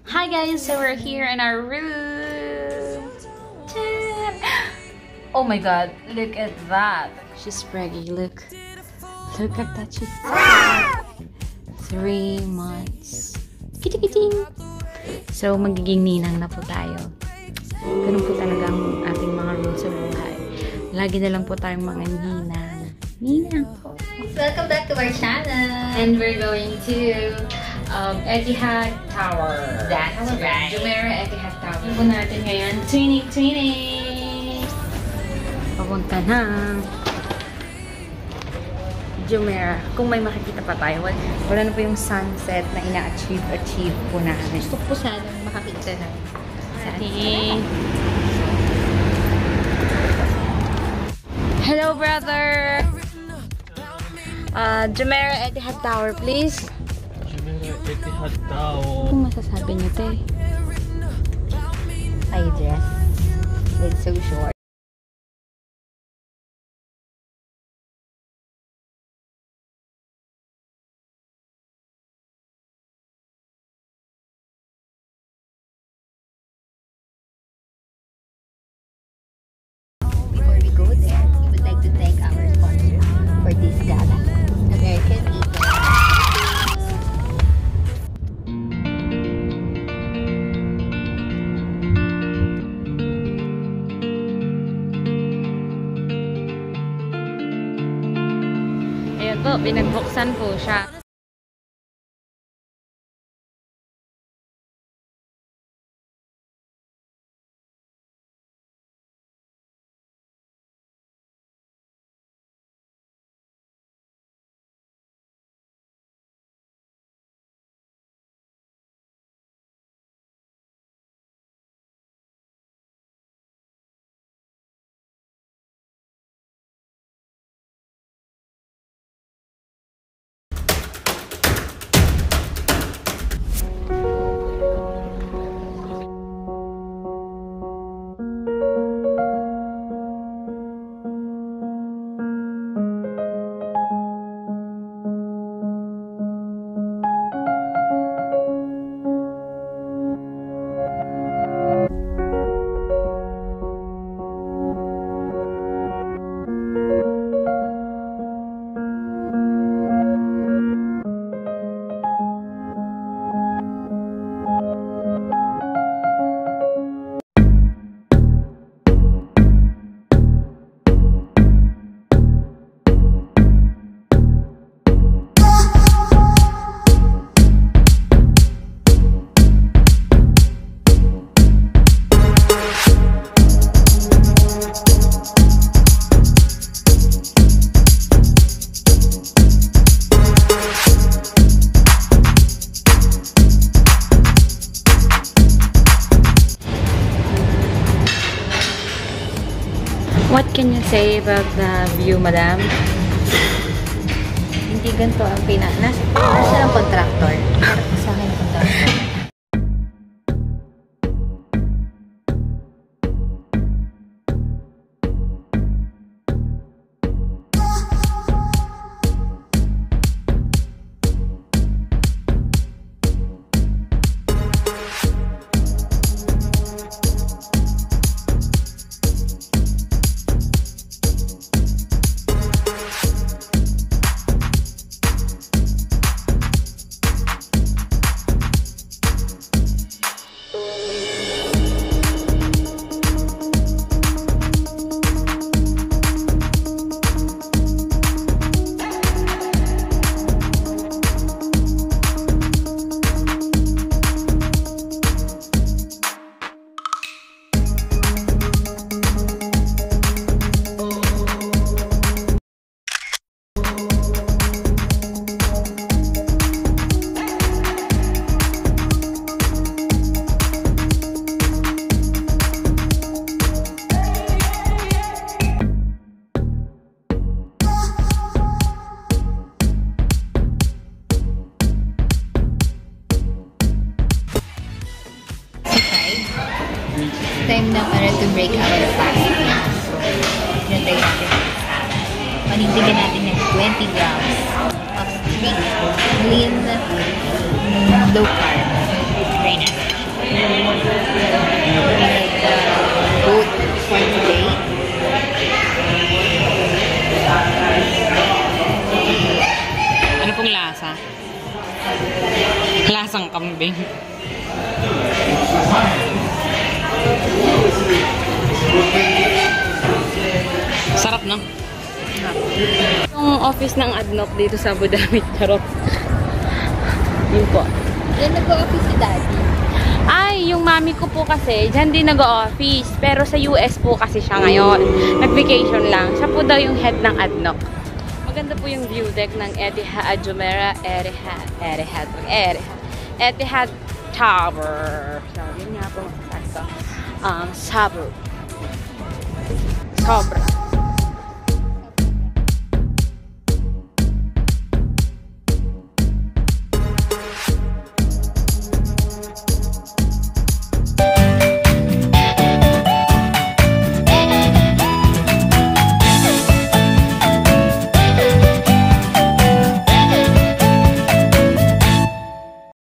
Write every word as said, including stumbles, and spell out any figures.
Hi guys, so we're here in our room. Oh my god, look at that. She's preggy, look. Look at that, she's three months. Kitty-kitty! So, magiging ninang na po tayo. Ganun po talaga ang ating mga rules sa buhay. Lagi na lang po tayong mga ninang. Ninang po. Welcome back to our channel. And we're going to um, Etihad Tower. That's right. Jumeirah Etihad Tower. Ipo natin ngayon. Twinning, twinning! Papunta na. Jumeirah. Kung may makikita pa tayo, wala, wala na po yung sunset na ina-achieve-achieve po namin. Gusto ko sana makakita na. Okay. Hello, brother! Uh, Jumeirah Etihad Tower, please. Jumeirah Etihad Tower. Ano masasabi niyo, te? I dress. It's so short. Before we go there, we would like to thank our sponsor for this gala, American Eagle. Ayan po, pinagbuksan po siya. What can you say about the view, madam? Hindi ganito ang pina... Nasa, nasa ng contractor. Pero sa akin contractor. Time na para to break our fast. So, tinatry natin. Panindigan natin ng twenty grams of sweet, lean low carb. Very nice. We had uh, boat for today. Ano pong lasa? Lasang kambing. Sarap, no? Yung office ng Adnok dito sa Abu Dhabi, charot. Yun po. Yan nag-office si Daddy. Ay, yung mami ko po kasi, dyan din nag-office. Pero sa U S po kasi siya ngayon. Nag-vacation lang. Siya po daw yung head ng Adnok. Maganda po yung view deck ng Etihad Jumeirah Etihad Etihad Etihad Etihad Tower. So, yun nga po. Sakto. Um, Sabro. Sobra.